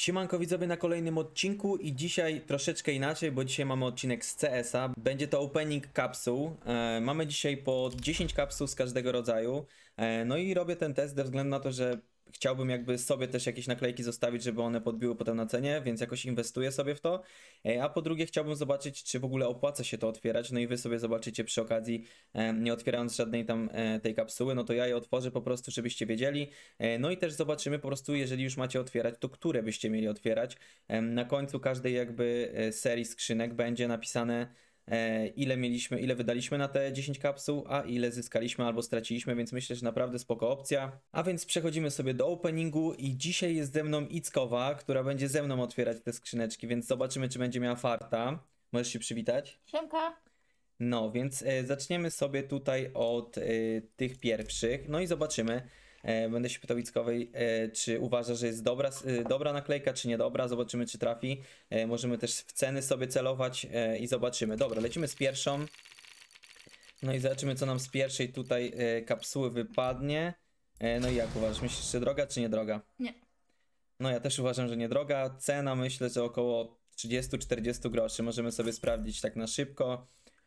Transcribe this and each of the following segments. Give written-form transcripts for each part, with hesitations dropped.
Siemanko widzowie na kolejnym odcinku i dzisiaj troszeczkę inaczej, bo dzisiaj mamy odcinek z CS-a. Będzie to opening kapsuł. Mamy dzisiaj po 10 kapsuł z każdego rodzaju. No i robię ten test ze względu na to, że chciałbym jakby sobie też jakieś naklejki zostawić, żeby one podbiły potem na cenie, więc jakoś inwestuję sobie w to. A po drugie chciałbym zobaczyć, czy w ogóle opłaca się to otwierać, no i wy sobie zobaczycie przy okazji, nie otwierając żadnej tam tej kapsuły, no to ja je otworzę po prostu, żebyście wiedzieli. No i też zobaczymy po prostu, jeżeli już macie otwierać, to które byście mieli otwierać. Na końcu każdej jakby serii skrzynek będzie napisane, ile wydaliśmy na te 10 kapsuł, a ile zyskaliśmy albo straciliśmy, więc myślę, że naprawdę spoko opcja. A więc przechodzimy sobie do openingu i dzisiaj jest ze mną Ickowa, która będzie ze mną otwierać te skrzyneczki, więc zobaczymy, czy będzie miała farta. Możesz się przywitać? Siemka. No, więc zaczniemy sobie tutaj od tych pierwszych, no i zobaczymy. Będę się pytał Ickowej, czy uważa, że jest dobra naklejka, czy niedobra. Zobaczymy, czy trafi. Możemy też w ceny sobie celować i zobaczymy. Dobra, lecimy z pierwszą. No i zobaczymy, co nam z pierwszej tutaj kapsuły wypadnie. No i jak uważasz? Myślisz, że droga, czy niedroga? Nie. No ja też uważam, że niedroga. Cena myślę, że około 30-40 groszy. Możemy sobie sprawdzić tak na szybko.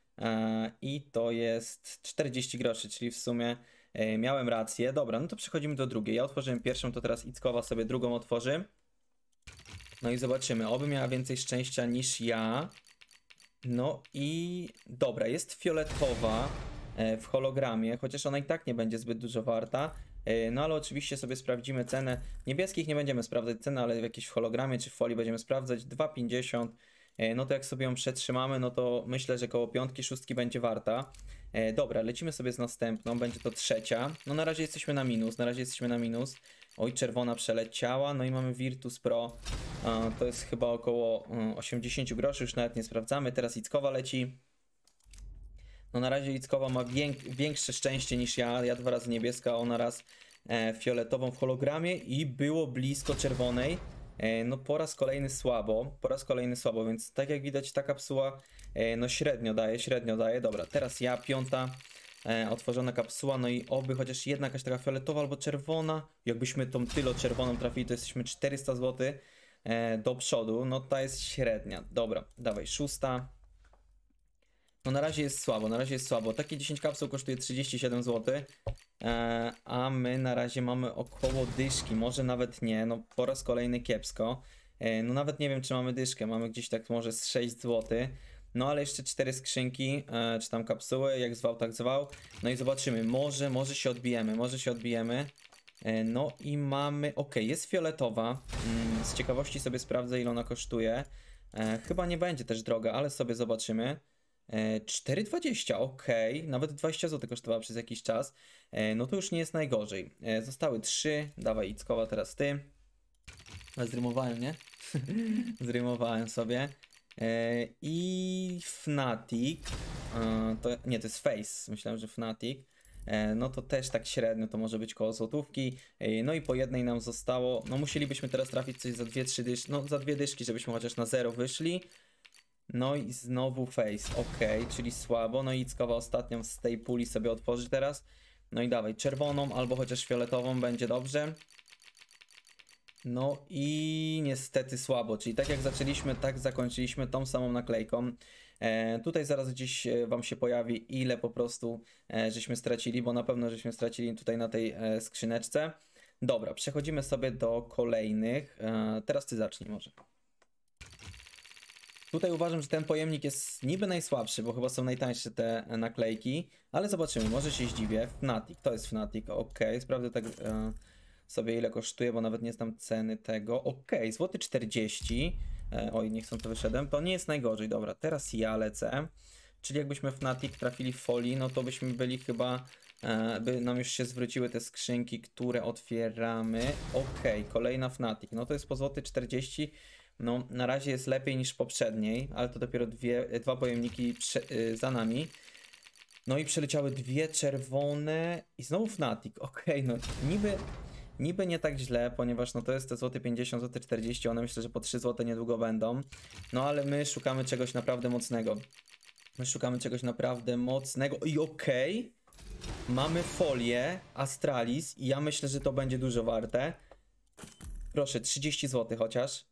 I to jest 40 groszy, czyli w sumie miałem rację. Dobra, no to przechodzimy do drugiej. Ja otworzyłem pierwszą, to teraz Ickowa sobie drugą otworzy. No i zobaczymy, oby miała więcej szczęścia niż ja. No i dobra, jest fioletowa w hologramie, chociaż ona i tak nie będzie zbyt dużo warta. No ale oczywiście sobie sprawdzimy cenę. Niebieskich nie będziemy sprawdzać ceny, ale w jakiejś hologramie czy w folii będziemy sprawdzać. 2,50. No to jak sobie ją przetrzymamy, no to myślę, że koło 5-6 będzie warta. Dobra, lecimy sobie z następną, będzie to trzecia. No na razie jesteśmy na minus, Oj, czerwona przeleciała, no i mamy Virtus Pro. To jest chyba około 80 groszy, już nawet nie sprawdzamy. Teraz Ickowa leci. No na razie Ickowa ma większe szczęście niż ja. Ja 2 razy niebieska, ona raz fioletową w hologramie i było blisko czerwonej. No po raz kolejny słabo, więc tak jak widać ta kapsuła no średnio daje. Dobra, teraz ja, piąta otworzona kapsuła, no i oby chociaż jedna jakaś taka fioletowa albo czerwona. Jakbyśmy tą tylo czerwoną trafili, to jesteśmy 400 zł do przodu, no ta jest średnia. Dobra, dawaj, szósta. No na razie jest słabo, takie 10 kapsuł kosztuje 37 zł, a my na razie mamy około dyszki, może nawet nie, no po raz kolejny kiepsko. No nawet nie wiem, czy mamy dyszkę, mamy gdzieś tak może z 6 zł. No ale jeszcze 4 skrzynki, czy tam kapsuły, jak zwał, tak zwał. No i zobaczymy, może się odbijemy. No i mamy, ok, jest fioletowa. Z ciekawości sobie sprawdzę, ile ona kosztuje. Chyba nie będzie też droga, ale sobie zobaczymy. 4,20, ok, nawet 20 zł kosztowała przez jakiś czas. No to już nie jest najgorzej. Zostały 3, dawaj Ickowa, teraz ty. Zrymowałem, nie? Zrymowałem sobie. I Fnatic. To jest Face, myślałem, że Fnatic. No to też tak średnio, to może być koło złotówki. No i po jednej nam zostało. No musielibyśmy teraz trafić coś za 2-3 dyszki, no za 2 dyszki, żebyśmy chociaż na 0 wyszli. No i znowu Face, ok, czyli słabo. No i Ickowa ostatnią z tej puli sobie otworzy teraz. No i dawaj, czerwoną albo chociaż fioletową będzie dobrze. No i niestety słabo, czyli tak jak zaczęliśmy, tak zakończyliśmy tą samą naklejką. Tutaj zaraz gdzieś wam się pojawi, ile po prostu żeśmy stracili, bo na pewno żeśmy stracili tutaj na tej skrzyneczce. Dobra, przechodzimy sobie do kolejnych. Teraz ty zacznij może. Tutaj uważam, że ten pojemnik jest niby najsłabszy, bo chyba są najtańsze te naklejki, ale zobaczymy, może się zdziwię. Fnatic, to jest Fnatic, ok, sprawdzę tak sobie ile kosztuje, bo nawet nie znam ceny tego. Ok, złoty 40, oj, nie chcę, to wyszedłem, to nie jest najgorzej. Dobra, teraz ja lecę, czyli jakbyśmy Fnatic trafili w folii, no to byśmy byli chyba, by nam już się zwróciły te skrzynki, które otwieramy. Ok, kolejna Fnatic, no to jest po złoty 40. No, na razie jest lepiej niż poprzedniej, ale to dopiero dwa pojemniki za nami. No i przeleciały 2 czerwone i znowu Fnatic. Okej, no niby nie tak źle, ponieważ no to jest te złoty 50, złoty 40, one myślę, że po 3 zł niedługo będą. No ale my szukamy czegoś naprawdę mocnego. I okej, mamy folię Astralis i ja myślę, że to będzie dużo warte. Proszę, 30 zł chociaż.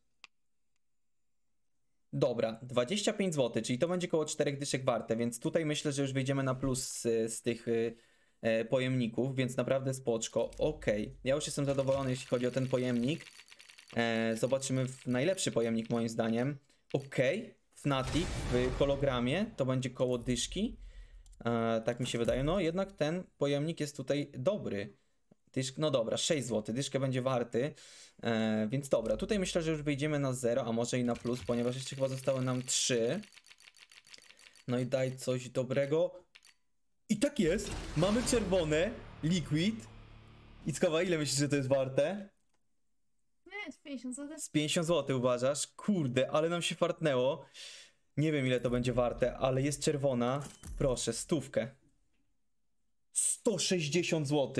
Dobra, 25 zł, czyli to będzie koło 4 dyszek warte, więc tutaj myślę, że już wyjdziemy na plus z tych pojemników, więc naprawdę spoczko. Ok, ja już jestem zadowolony, jeśli chodzi o ten pojemnik. Zobaczymy najlepszy pojemnik moim zdaniem. Ok, Fnatic w hologramie to będzie koło dyszki. Tak mi się wydaje. No jednak ten pojemnik jest tutaj dobry. No dobra, 6 zł, dyszkę będzie warty, więc dobra, tutaj myślę, że już wyjdziemy na 0, a może i na plus, ponieważ jeszcze chyba zostały nam 3. No i daj coś dobrego. I tak jest, mamy czerwone, liquid. Ickowa, ile myślisz, że to jest warte? Nie, z 50 zł. Z 50 zł uważasz? Kurde, ale nam się fartnęło. Nie wiem, ile to będzie warte, ale jest czerwona. Proszę, 100. 160 zł.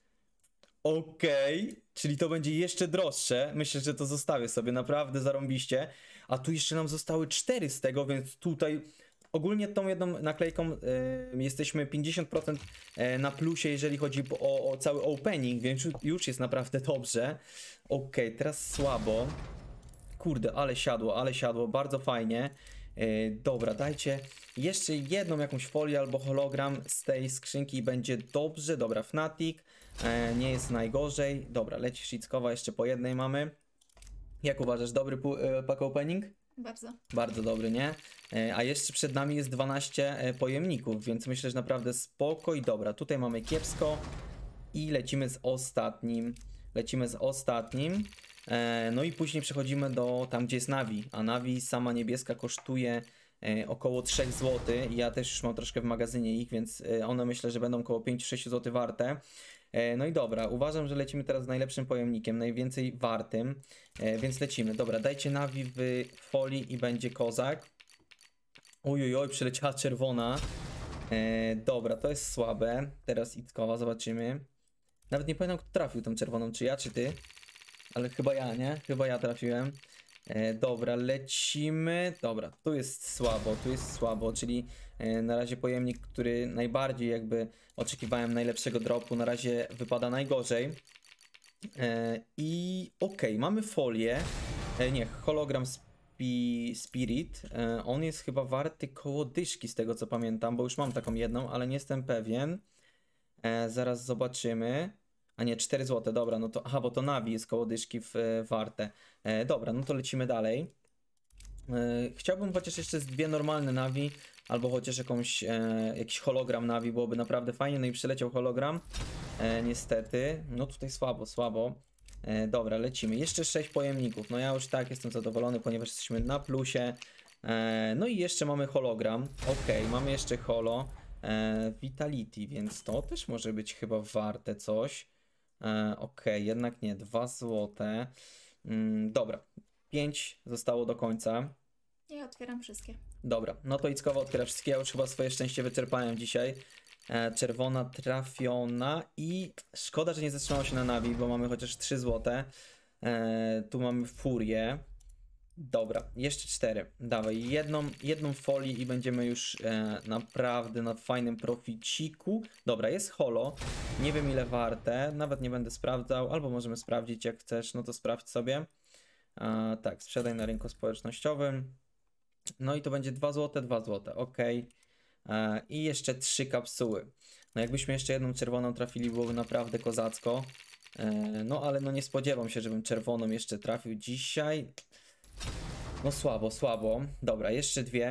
Okej, czyli to będzie jeszcze droższe. Myślę, że to zostawię sobie, naprawdę zarąbiście. A tu jeszcze nam zostały 4 z tego, więc tutaj ogólnie tą jedną naklejką jesteśmy 50% na plusie, jeżeli chodzi o cały opening, więc już jest naprawdę dobrze. Okej, teraz słabo. Kurde, ale siadło, bardzo fajnie. Dobra, dajcie jeszcze jedną jakąś folię albo hologram z tej skrzynki i będzie dobrze. Dobra, Fnatic, nie jest najgorzej. Dobra, leci Shitskowa, jeszcze po jednej mamy. Jak uważasz, dobry pack opening? Bardzo. Bardzo dobry, nie? A jeszcze przed nami jest 12 pojemników, więc myślę, że naprawdę spoko i dobra. Tutaj mamy kiepsko i lecimy z ostatnim. No i później przechodzimy do tam, gdzie jest Navi, a Navi sama niebieska kosztuje około 3 zł. Ja też już mam troszkę w magazynie ich, więc one myślę, że będą około 5-6 zł warte. No i dobra, uważam, że lecimy teraz z najlepszym pojemnikiem, najwięcej wartym, więc lecimy. Dobra, dajcie Navi w folii i będzie kozak. Oj, przyleciała czerwona. Dobra, to jest słabe. Teraz Ickowa, zobaczymy. Nawet nie pamiętam, kto trafił tą czerwoną, czy ja, czy ty. Ale chyba ja, nie? Chyba ja trafiłem. Dobra, lecimy. Dobra, tu jest słabo, czyli na razie pojemnik, który najbardziej jakby oczekiwałem najlepszego dropu, na razie wypada najgorzej. I okej, mamy folię. Nie, hologram Spirit. On jest chyba warty koło dyszki, z tego co pamiętam, bo już mam taką jedną, ale nie jestem pewien. Zaraz zobaczymy. A nie, 4 zł, dobra, no to, aha, bo to Navi jest koło dyszki warte. Dobra, no to lecimy dalej. Chciałbym chociaż jeszcze z 2 normalne Navi, albo chociaż jakiś hologram Navi, byłoby naprawdę fajnie. No i przyleciał hologram, niestety. No tutaj słabo. Dobra, lecimy. Jeszcze 6 pojemników. No ja już tak jestem zadowolony, ponieważ jesteśmy na plusie. No i jeszcze mamy hologram. Okej, mamy jeszcze holo. Vitality, więc to też może być chyba warte coś. Okej, jednak nie, 2 złote. Dobra, 5 zostało do końca. Ja otwieram wszystkie. Dobra, no to Ickowa otwiera wszystkie. Ja już chyba swoje szczęście wyczerpałem dzisiaj. Czerwona trafiona i szkoda, że nie zatrzymało się na Navi, bo mamy chociaż 3 złote. Tu mamy furię. Dobra, jeszcze 4. Dawaj, jedną folię i będziemy już naprawdę na fajnym proficiku. Dobra, jest holo. Nie wiem ile warte, nawet nie będę sprawdzał, albo możemy sprawdzić jak chcesz, no to sprawdź sobie. Tak, sprzedaj na rynku społecznościowym. No i to będzie 2 zł, 2 zł, ok. I jeszcze 3 kapsuły. No jakbyśmy jeszcze jedną czerwoną trafili, byłoby naprawdę kozacko. No ale no nie spodziewam się, żebym czerwoną jeszcze trafił dzisiaj. No słabo. Dobra, jeszcze 2.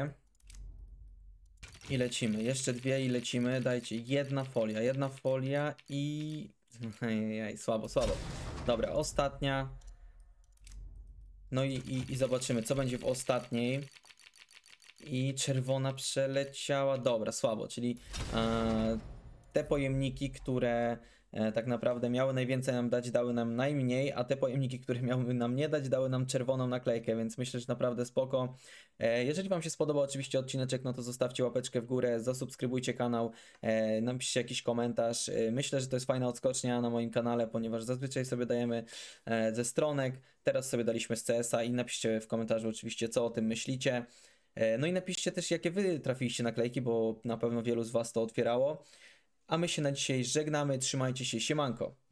I lecimy. Jeszcze 2 i lecimy. Dajcie jedna folia i... Słabo. Dobra, ostatnia. No i zobaczymy, co będzie w ostatniej. I czerwona przeleciała. Dobra, słabo, czyli te pojemniki, które tak naprawdę miały najwięcej nam dać, dały nam najmniej, a te pojemniki, które miały nam nie dać, dały nam czerwoną naklejkę, więc myślę, że naprawdę spoko. Jeżeli wam się spodobał oczywiście odcineczek, no to zostawcie łapeczkę w górę, zasubskrybujcie kanał, napiszcie jakiś komentarz. Myślę, że to jest fajna odskocznia na moim kanale, ponieważ zazwyczaj sobie dajemy ze stronek, teraz sobie daliśmy z CS-a i napiszcie w komentarzu oczywiście, co o tym myślicie. No i napiszcie też, jakie wy trafiliście naklejki, bo na pewno wielu z was to otwierało. A my się na dzisiaj żegnamy, trzymajcie się, siemanko.